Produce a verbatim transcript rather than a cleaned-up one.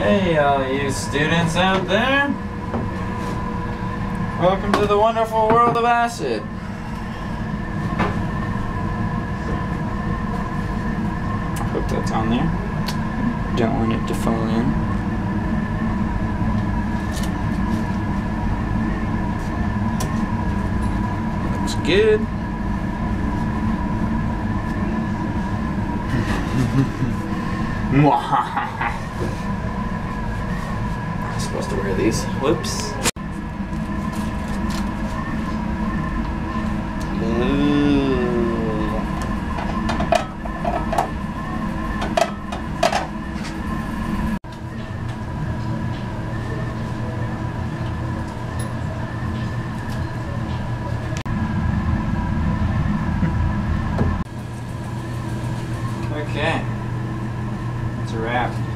Hey, all you students out there. Welcome to the wonderful world of acid. Hope that's on there. Don't want it to fall in. Looks good. I'm supposed to wear these. Whoops. Okay. It's a wrap.